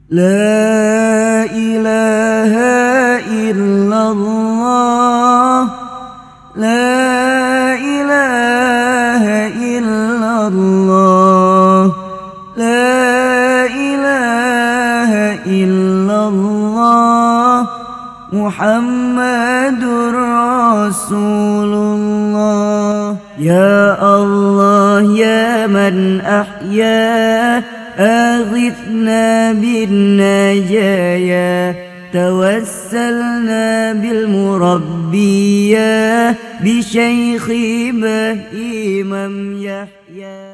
لا إله إلا الله لا إله إلا الله لا إله إلا الله محمد رسول الله. يا الله يا من أحيا أغثنا بالنجايا توسلنا بالمربية بشيخ إمام يحيى.